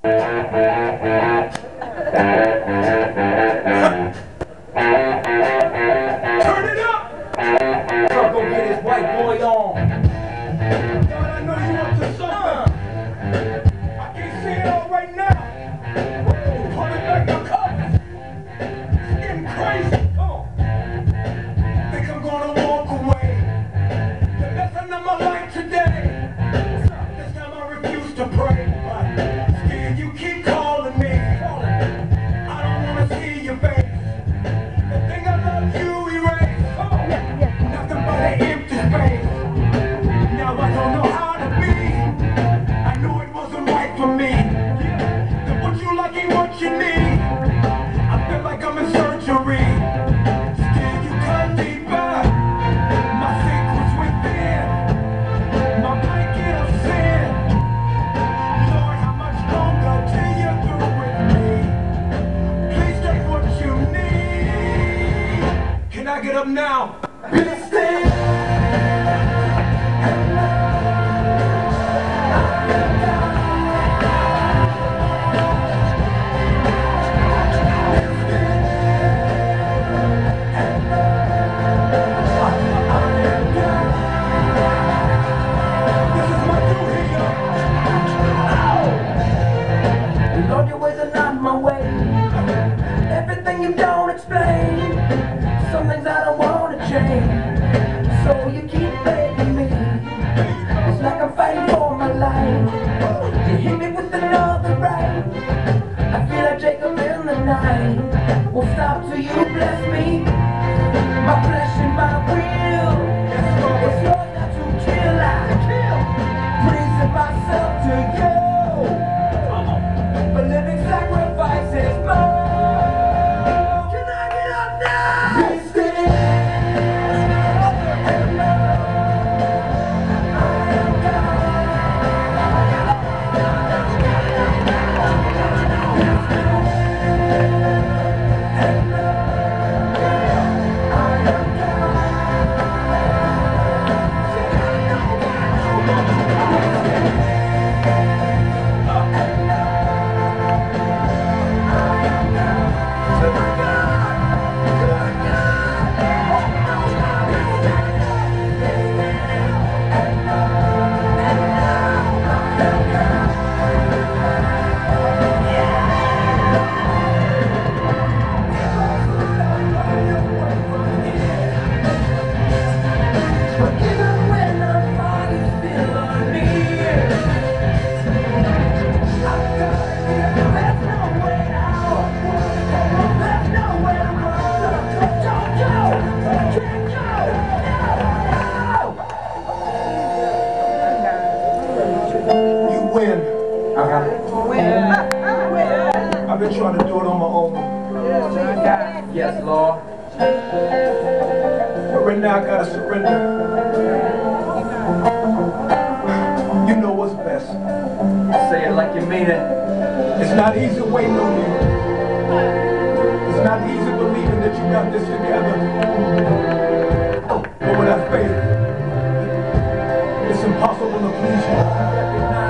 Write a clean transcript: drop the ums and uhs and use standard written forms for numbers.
Turn it up! Kirk gonna get his white boy on. God, I know you up to something. I can't see it all right now. Pulling back the covers. It's getting crazy. Come on. Think I'm gonna walk away. The lesson of my life today. This time I refuse to pray. Still, you keep calling me. I don't wanna see your face. The thing I love you erase. Nothing but an empty space. Now I don't know how to be. I knew it wasn't right for me. Then what you like ain't what you need. I feel like I'm in surgery. Still you come deeper. My secrets within. My blanket of sin. Lord, how much longer till you're through with me? Please take what you need. Can I get up now? Be still. Lord, your ways are not my way. Everything you don't explain. Some things I don't want to change. So you keep begging me. It's like I'm fighting for my life. You hit me with another right. I feel like Jacob in the night. Won't stop till you bless me. My flesh and my will. It's yours not to kill. I kill. Praising myself to you. But living sacrifice is more. Can I get up now? Be still. And know I am God. Be still. And know I am God. I've been trying to do it on my own. Yes, Lord. But right now I gotta surrender. You know what's best. Say it like you mean it. It's not easy waiting on you. It's not easy believing that you got this together. But without faith, it's impossible to please you.